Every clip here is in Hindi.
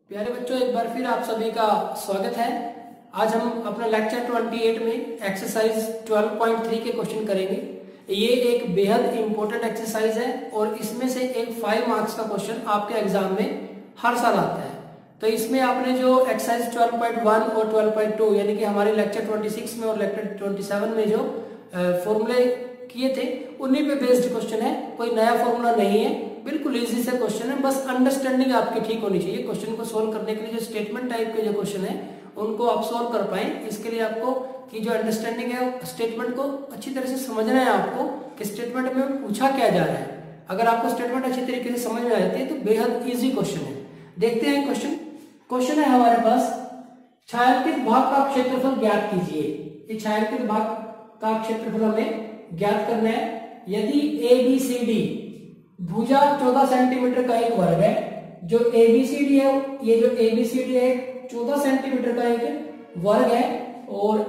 प्यारे बच्चों, एक बार फिर आप सभी का स्वागत है। आज हम अपना लेक्चर 28 में एक्सरसाइज 12.3 के क्वेश्चन करेंगे। ये एक बेहद इंपॉर्टेंट एक्सरसाइज है और इसमें से एक 5 मार्क्स का क्वेश्चन आपके एग्जाम में हर साल आता है। तो इसमें आपने जो एक्सरसाइज 12.1 और 12.2 यानी कि हमारे लेक्चर 26 में और लेक्चर 27 में जो फॉर्मूले किए थे उन्हीं पे बेस्ड क्वेश्चन है। कोई नया फॉर्मूला नहीं है, बिल्कुल इजी से क्वेश्चन है। बस अंडरस्टैंडिंग आपकी ठीक होनी चाहिए। क्वेश्चन को सोल्व करने के लिए जो स्टेटमेंट टाइप के जो क्वेश्चन है उनको आप सोल्व कर पाए, इसके लिए आपको की जो अंडरस्टैंडिंग है स्टेटमेंट को अच्छी तरह से समझना है आपको कि स्टेटमेंट में पूछा क्या जा रहा है। अगर आपको स्टेटमेंट अच्छी तरीके से समझ में आ जाती है तो बेहद ईजी क्वेश्चन है। देखते हैं क्वेश्चन है हमारे पास, छायांकित भाग का क्षेत्रफल ज्ञात कीजिए। ये छायांकित भाग का क्षेत्रफल हमें ज्ञात करना है। यदि ABCD भुजा 14 सेंटीमीटर का एक वर्ग है, जो ABCD है ये जो ABCD है 14 सेंटीमीटर का एक वर्ग है, और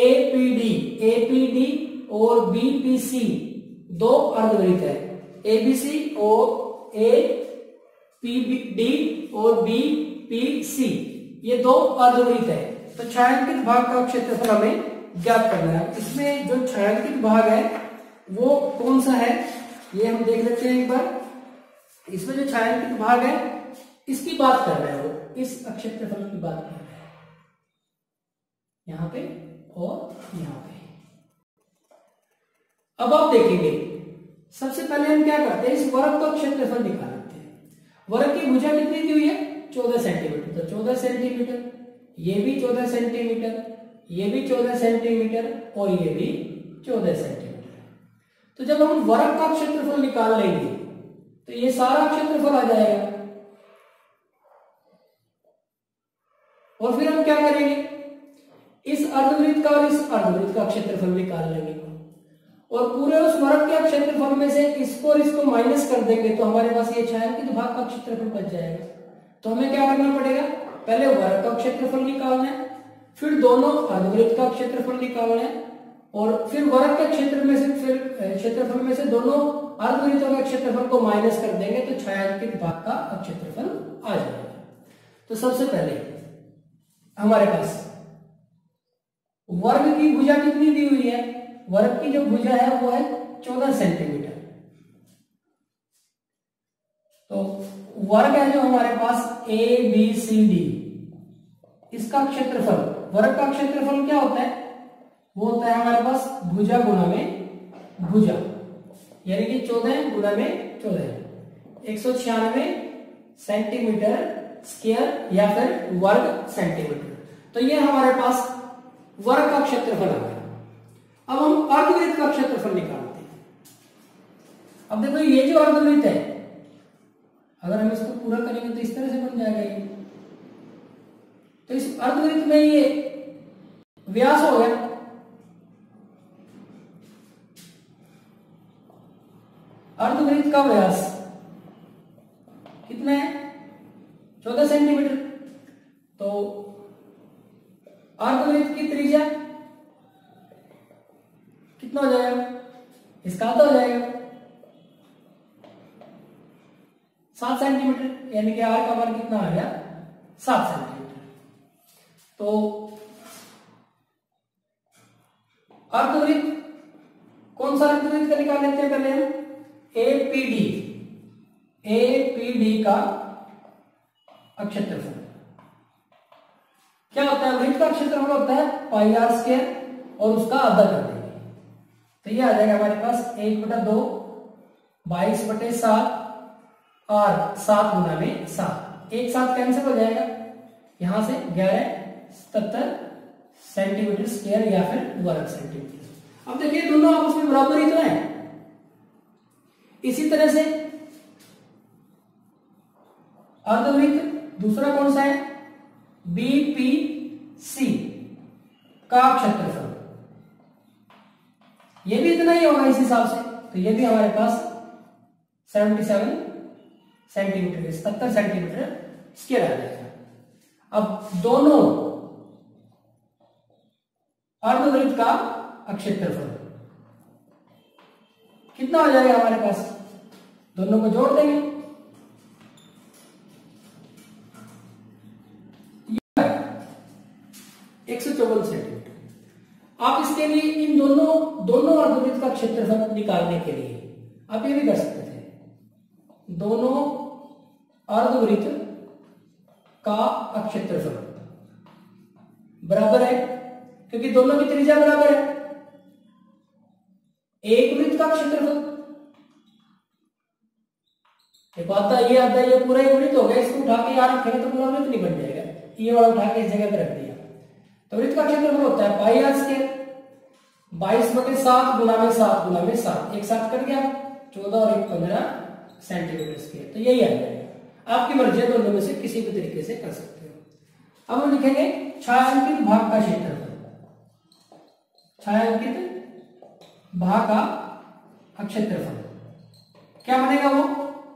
APD और BPC दो अर्धवृत्त है। ABC और APD और BPC ये दो अर्धवृत्त है। तो छायांकित भाग का क्षेत्रफल हमें ज्ञात करना है। इसमें जो छायांकित भाग है वो कौन सा है ये हम देख लेते हैं एक बार। इसमें जो छायांकित भाग है इसकी बात कर रहा है, वो इस क्षेत्रफल की बात कर रहा है, यहां पे और यहां पे। अब आप देखेंगे सबसे पहले हम क्या करते हैं, इस वर्ग का क्षेत्रफल निकालते हैं। वर्ग की भुजा कितनी दी हुई है 14 सेंटीमीटर, तो 14 सेंटीमीटर, ये भी 14 सेंटीमीटर, ये भी 14 सेंटीमीटर और ये भी 14 सेंटीमीटर। तो जब हम वर्ग का क्षेत्रफल निकाल लेंगे तो ये सारा क्षेत्रफल आ जाएगा। और फिर हम क्या करेंगे, इस अर्धवृत्त का और इस अर्धवृत्त का क्षेत्रफल निकाल लेंगे और पूरे उस वर्ग के क्षेत्रफल में से इसको और इसको माइनस कर देंगे तो हमारे पास ये छायांकित भाग का क्षेत्रफल बच जाएगा। तो हमें क्या करना पड़ेगा, पहले वर्ग का क्षेत्रफल निकालना है, फिर दोनों अर्धवृत्त का क्षेत्रफल निकालना है, और फिर वर्ग के क्षेत्रफल में से दोनों अर्धवृत्तों के क्षेत्रफल को माइनस कर देंगे तो छायांकित भाग का क्षेत्रफल आ जाएगा। तो सबसे पहले हमारे पास वर्ग की भुजा कितनी दी हुई है, वर्ग की जो भुजा है वो है 14 सेंटीमीटर। तो वर्ग है जो हमारे पास ABCD, इसका क्षेत्रफल, वर्ग का क्षेत्रफल क्या होता है, वो होता है हमारे पास भुजा गुना में भुजा, यानी कि 14 गुना में 14, 196 सेंटीमीटर स्क्वायर या फिर वर्ग सेंटीमीटर। तो ये हमारे पास वर्ग का क्षेत्रफल आ गया। अब हम अर्धवृत्त का क्षेत्रफल निकालते हैं। अब देखो ये जो अर्धवृत्त है, अगर हम इसको पूरा करेंगे तो इस तरह से बन जाएगा ये। तो इस अर्धवृत्त में ये व्यास हो गया, अर्धवृत्त का व्यास कितना है 14 सेंटीमीटर। तो अर्धवृत्त की त्रिज्या कितना हो जाएगा, इसका आधा हो जाएगा 7 सेंटीमीटर, यानी कि R का मान कितना आ गया 7 सेंटीमीटर। तो अर्धवृत्त कौन सा अर्धवृत्त का निकाल लेते हैं पहले हम, APD का क्षेत्रफल क्या होता है, वृत्त का क्षेत्रफल होता है πr² और उसका आधा कर देंगे तो ये आ जाएगा हमारे पास 1/2 22/7 और 7 गुना में 7, एक साथ कैंसिल हो जाएगा, यहां से 1177 सेंटीमीटर स्क्वायर या फिर वर्ग सेंटीमीटर। अब देखिए दोनों आपस में बराबर ही तो है। इसी तरह से अर्धवृत्त दूसरा कौन सा है, BPC का क्षेत्रफल, ये भी इतना ही होगा इस हिसाब से। तो ये भी हमारे पास 77 सेंटीमीटर 77 सेंटीमीटर स्क्वायर आ जाएगा। अब दोनों अर्धवृत्त का क्षेत्रफल कितना हो जाएगा हमारे पास, दोनों को जोड़ देंगे 54 सेंटीमीटर। आप इसके लिए इन दोनों अर्धवृत्त का क्षेत्रफल निकालने के लिए आप ये भी कर सकते थे, दोनों अर्धवृत्त का क्षेत्रफल बराबर है, क्योंकि दोनों की त्रिज्या बराबर है। एक वृत्त का क्षेत्रफल एक आता है, ये पूरा एक वृत्त हो गया, इसको उठा के यहाँ रखेंगे तो पूरा वृत्त नहीं बन जाएगा, ये वाला उठा के इस जगह पे रख दिया। तो वृत्त का क्षेत्रफल होता है पाई आर स्क्वायर 22/7 गुना में 7 गुना में 7, एक साथ कट गया 14 और 1 15 सेंटीमीटर स्क्वायर। तो यही आ जाएगा, आपकी मर्जी है, दोनों में से किसी भी तरीके से कर सकते हो। अब हम लिखेंगे छायांकित भाग का क्षेत्रफल, छायांकित भाग का क्षेत्रफल क्या बनेगा, वो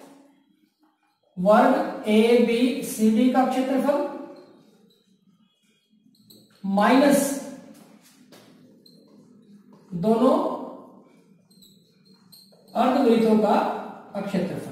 वर्ग ए बी सी डी का क्षेत्रफल माइनस दोनों अर्धवृत्तों का क्षेत्रफल।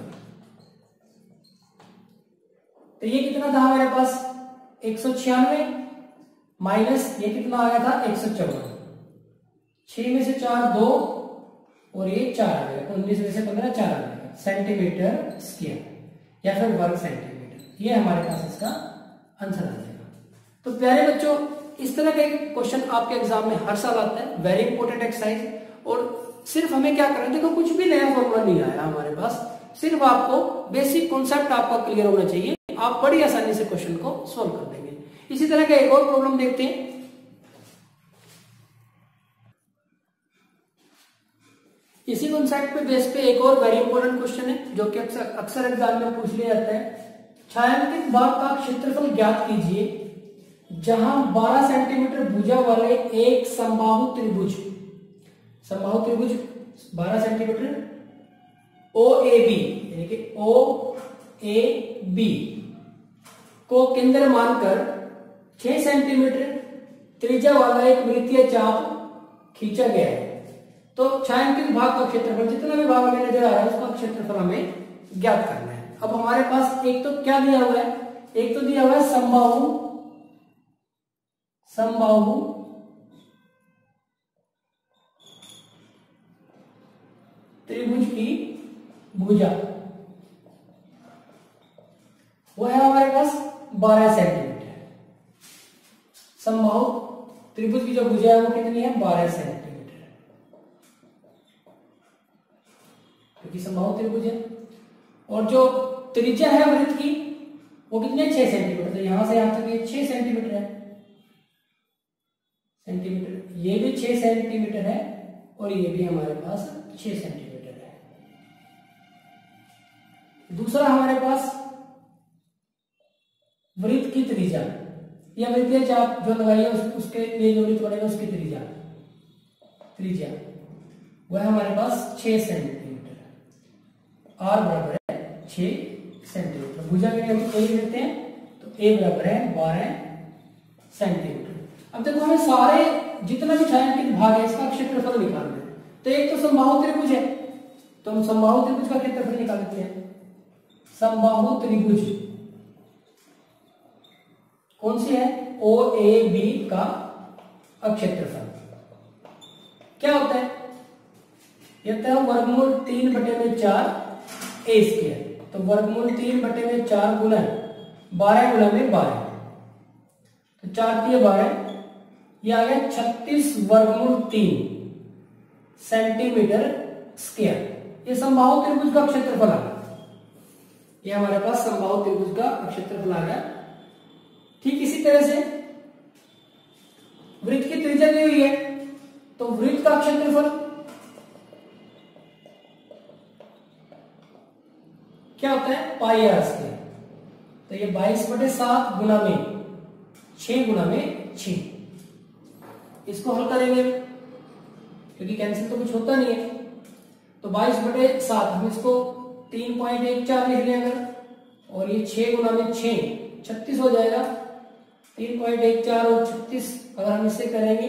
तो ये कितना था हमारे पास 196 माइनस ये कितना आ गया था 154, 6 में से 4 2 और ये 4 आ गया, 19 में से 15 4 आ जाएगा सेंटीमीटर स्क्वायर या फिर वर्ग सेंटीमीटर। ये हमारे पास इसका आंसर आ जाएगा। तो प्यारे बच्चों, इस तरह के क्वेश्चन आपके एग्जाम में हर साल आता है, वेरी इंपॉर्टेंट एक्सरसाइज। और सिर्फ हमें क्या करना है, देखो कुछ भी नया फॉर्मूला नहीं आया हमारे पास, सिर्फ आपको बेसिक कॉन्सेप्ट आपका क्लियर होना चाहिए, आप बड़ी आसानी से क्वेश्चन को सॉल्व कर देंगे। इसी तरह का एक और प्रॉब्लम देखते हैं। इसी कॉन्सेप्ट पे बेस पे एक और वेरी इंपॉर्टेंट क्वेश्चन है जो कि अक्सर एग्जाम में पूछ लिया जाता है। छायांकित भाग का क्षेत्रफल ज्ञात कीजिए जहां 12 सेंटीमीटर भुजा वाले एक समबाहु त्रिभुज 12 सेंटीमीटर OAB यानी कि OAB को केंद्र मानकर 6 सेंटीमीटर त्रिज्या वाला एक वृत्तीय चाप खींचा गया है। तो छायांकित भाग का क्षेत्रफल, जितना भी भाग हमें नजर आ रहा है उसका क्षेत्रफल हमें ज्ञात करना है। अब हमारे पास एक तो क्या दिया हुआ है, एक तो दिया हुआ है समबाहु त्रिभुज की भुजा, वो है हमारे पास 12 सेंटीमीटर। समबाहु त्रिभुज की जो भुजा है वो कितनी है 12 सेंटीमीटर, क्योंकि समबाहु त्रिभुज है। और जो त्रिज्या है वृत्त की वो कितनी है 6 सेंटीमीटर। तो यहां से यहां तक ये 6 सेंटीमीटर है, सेंटीमीटर, ये भी 6 सेंटीमीटर है और ये भी हमारे पास 6 सेंटीमीटर है। दूसरा हमारे पास वृत्त की त्रिज्या या वृत्तीय चाप जो लगाई है उसके लिए जो वृत्त बनेगा उसकी त्रिज्या वह है हमारे पास 6 सेंटीमीटर, आर बराबर है 6 सेंटीमीटर। भुजा के लिए हम ए लेते हैं तो ए बराबर है 12 सेंटीमीटर। अब देखो हमें सारे जितना भी छायांकित भाग है इसका क्षेत्रफल निकालना है। तो एक तो समबाहु त्रिभुज है, तो हम समबाहु त्रिभुज का क्षेत्रफल निकाल लेते हैं। समबाहु त्रिभुज कौन सी है OAB का क्षेत्रफल क्या होता है, ये होता है वर्गमूल 3/4 A स्क्वायर। तो वर्गमूल 3/4 गुना 12 गुना में 12, तो 4 × 12, ये आ गया 36 वर्गमूल 3 सेंटीमीटर स्क्वायर। ये समबाहु त्रिभुज का क्षेत्रफल आ गया, ये हमारे पास समबाहु त्रिभुज का क्षेत्रफल आ गया। ठीक इसी तरह से वृत्त की त्रिज्या दी हुई है, तो वृत्त का क्षेत्रफल क्या होता है पाई आर स्क्वायर। तो ये 22/7 गुना में 6 गुना में 6, इसको हल करेंगे क्योंकि कैंसिल तो कुछ होता नहीं है। तो 22/7 हम इसको 3.14 लिख लें अगर, और ये 6 गुना में 6 36 हो जाएगा। 3.14 और 36 अगर हम इससे करेंगे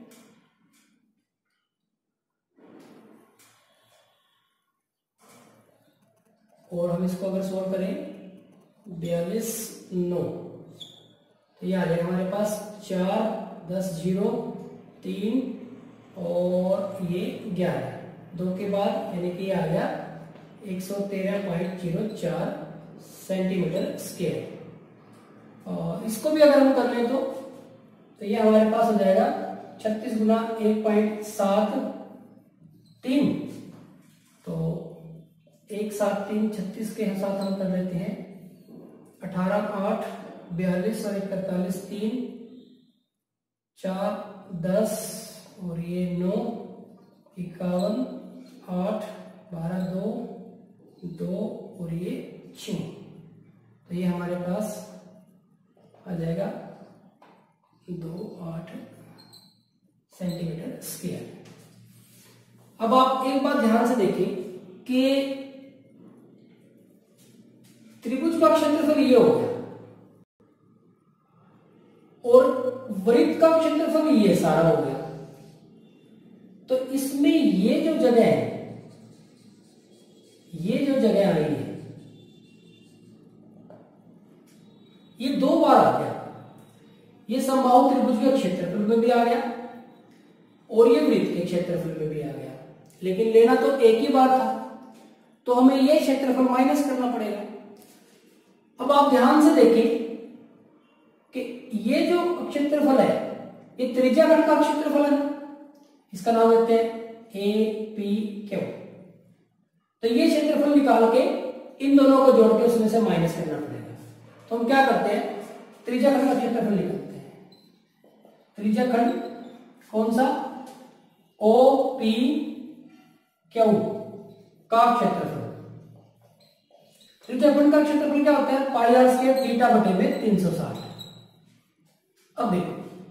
और हम इसको अगर सोल्व करें 42 9, तो ये आ जाएगा हमारे पास 4 10 0 3 और ये 11, 2 के बाद यानी कि आ गया 113.04 सेंटीमीटर स्क्वायर। और इसको भी अगर हम कर लें तो ये हमारे पास हो जाएगा 36 गुना 1.73, तो 173 36 के साथ हम कर लेते हैं 18 8 42 और 41 3 4 10 और ये 9 51 8 12 2 और ये 6, तो ये हमारे पास आ जाएगा 28 सेंटीमीटर स्क्वायर। अब आप एक बात ध्यान से देखें कि त्रिभुज का क्षेत्रफल ये हो गया और वृत्त का क्षेत्रफल ये सारा हो गया, तो इसमें ये जो जगह है, ये जो जगह आ रही है, ये 2 बार आ गया। ये समबाहु त्रिभुज के क्षेत्रफल में भी आ गया और ये वृत्त के क्षेत्रफल में भी आ गया, लेकिन लेना तो एक ही बार था, तो हमें ये क्षेत्रफल माइनस करना पड़ेगा। अब आप ध्यान से देखें कि ये जो क्षेत्रफल है ये त्रिज्याखंड का क्षेत्रफल है, इसका नाम देते हैं APQ। तो ये क्षेत्रफल निकाल के इन दोनों को जोड़ के उसमें से माइनस करना पड़ेगा। तो हम क्या करते हैं, त्रिज्याखंड का क्षेत्रफल निकालते हैं। त्रिज्याखंड कौन सा, OPQ का क्षेत्रफल। त्रिज्याखंड का क्षेत्रफल क्या होता है, पाई आर स्क्वायर थीटा बटे में 360। अब देखो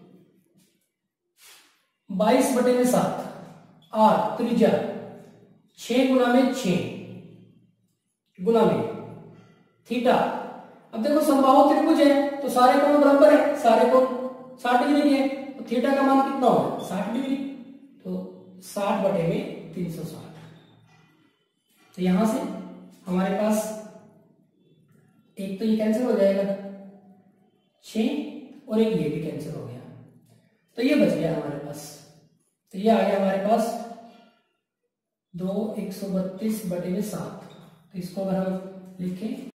22 बटे में 7 आर त्रिज्या 6 गुना में 6 गुना में थीटा। अब देखो समबाहु त्रिभुज है तो सारे कोण बराबर है, सारे कोण 60 डिग्री है, तो थीटा का मान कितना होगा 60 डिग्री, तो 60 बटे में 360। तो यहां से हमारे पास एक तो ये कैंसिल हो जाएगा 6 और एक ये भी कैंसिल हो गया, तो ये बच गया हमारे पास। तो ये आ गया हमारे पास 2 132 बटे में 7। तो इसको अगर हम लिखें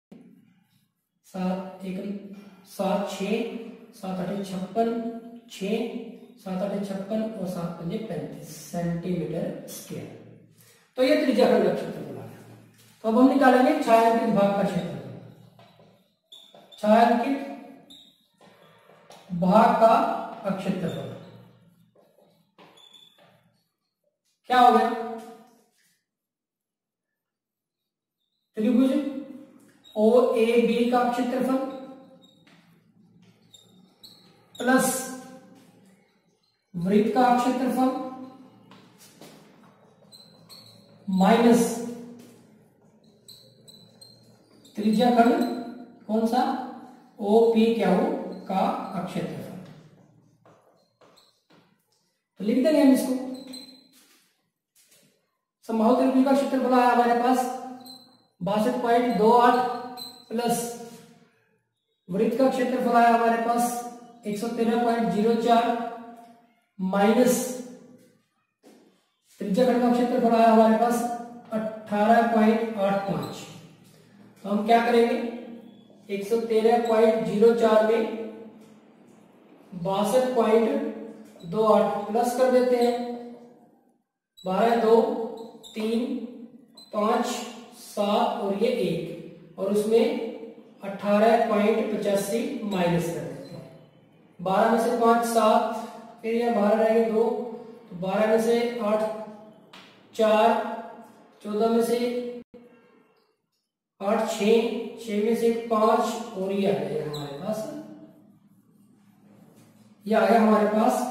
7 1 7 6 7 8 56 6 7 8 56 और 7 5 35 सेंटीमीटर स्क्वायर। तो ये त्रिज्याखंड का क्षेत्रफल आ गया। तो अब हम निकालेंगे छायांकित भाग का क्षेत्रफल। छायांकित भाग का क्षेत्रफल क्या हो गया, त्रिभुज OAB का क्षेत्रफल प्लस वृत्त का क्षेत्रफल माइनस त्रिज्याखंड कौन सा OPQ का क्षेत्रफल। तो लिख देंगे हम इसको। समबाहु त्रिभुज का क्षेत्रफल आया हमारे पास 62.28 प्लस वृत्त का क्षेत्रफल आया हमारे पास 113.04 माइनस त्रिज्याखंड का क्षेत्रफल आया हमारे पास 18.85। तो हम क्या करेंगे 113.04 में 62.28 प्लस कर देते हैं 12 2 3 5 7 और ये 1 और उसमें 18.85 माइनस कर देते हैं। 12 में से 5 7 फिर ये 12 रहेंगे 2, तो 12 में से 8 4 14 में से 8 6 में से 5 और ये आ गया हमारे पास, ये आ गया हमारे पास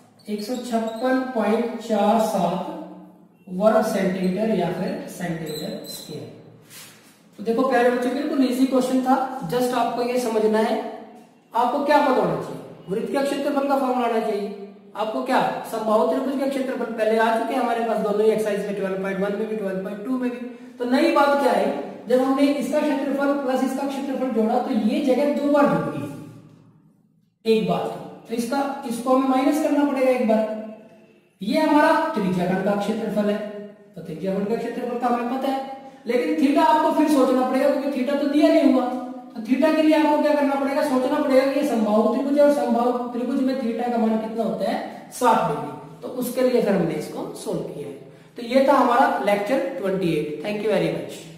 156.47 वर्ग सेंटीमीटर या फिर सेंटीमीटर स्क्वायर। तो देखो प्यारे बच्चों बिल्कुल इजी क्वेश्चन था, जस्ट आपको ये समझना है। आपको क्या पता होना चाहिए, वृत्त का क्षेत्रफल का फॉर्मूला आना चाहिए। आपको क्या समबाहु त्रिभुज का क्षेत्रफल पहले आ चुके हैं हमारे पास दोनों ही एक्सरसाइज में 12.1 में भी 12.2 में भी। तो नई बात क्या है, जब हमने इसका क्षेत्रफल प्लस इसका क्षेत्रफल जोड़ा तो ये जगह 2 बार जुड़ गई। एक बात है तो इसको हमें माइनस करना पड़ेगा एक बार। ये हमारा त्रिज्याखंड का क्षेत्रफल है, तो त्रिज्याखंड का क्षेत्रफल का हमें पता है, लेकिन थीटा आपको फिर सोचना पड़ेगा क्योंकि थीटा तो दिया नहीं हुआ। तो थीटा के लिए आपको क्या करना पड़ेगा, सोचना पड़ेगा कि ये समबाहु त्रिभुज है और समबाहु त्रिभुज में थीटा का मान कितना होता है 60 डिग्री। तो उसके लिए फिर हमने इसको सोल्व किया है। तो ये था हमारा lecture 28। Thank you very much.